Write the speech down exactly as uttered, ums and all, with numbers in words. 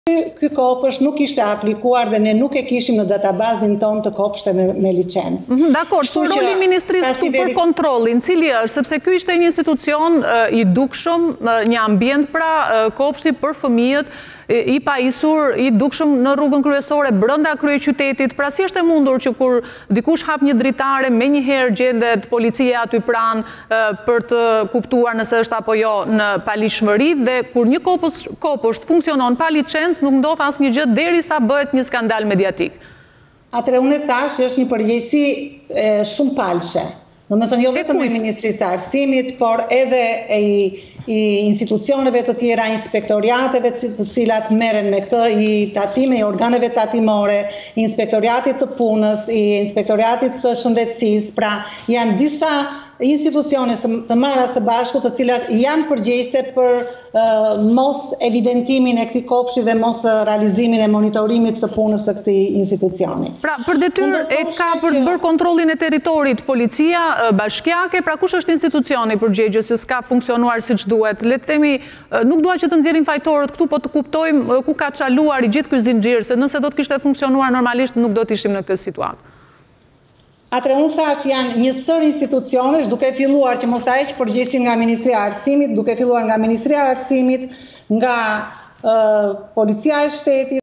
Ky kopësht nuk ishte aplikuar dhe ne nuk e kishim në databazin tonë të kopshte me, me licencë. Dakor, por roli ministrisë këtu për kontrollin, cili është, sepse ky ishte një institucion i dukshëm, një ambient pra kopshti për fëmijët, i pajisur, i dukshëm në rrugën kryesore, brenda kryeqytetit. Pra si është e mundur që kur dikush hap një dritare, me njëherë gjendet policia aty pranë për të kuptuar nëse është apo jo në palishmëri, dhe kur një kopësht funksionon pa licencë, nuk ndodh asnjë gjë derisa bëhet një skandal mediatik. Atëre unë e thash që është një përgjegjësi shumë palshe. Do me thënë jo vetëm e Ministrisë së Arsimit, por edhe i, i institucioneve të tjera, inspektoriateve të cilat merren me këtë, i tatime, i organeve tatimore, i inspektoriatit të punës, i inspektoriatit të shëndetësisë, pra janë disa institucione të marra së bashku të cilat janë përgjegjëse për uh, mos evidentimin e këtij kopshti dhe mos realizimin e monitorimit të punës së këtij institucioni. Pra, për detyrë e ka për të bërë kontrollin e territorit policia bashkiake, pra kush është institucioni përgjegjës që s'ka funksionuar siç duhet? Le të themi, nuk dua që të nxjerrim fajtorët këtu, po të kuptojmë ku ka çaluar i gjithë ky zinxhir, se nëse do të kishte funksionuar normalisht nuk do të ishim në këtë situatë. Atëre unë thash janë një sër institucionesh, duke filluar që mos ta heq përgjegjësinë nga Ministria e Arsimit, duke filluar nga Ministria e Arsimit, nga uh, Policia e Shtetit,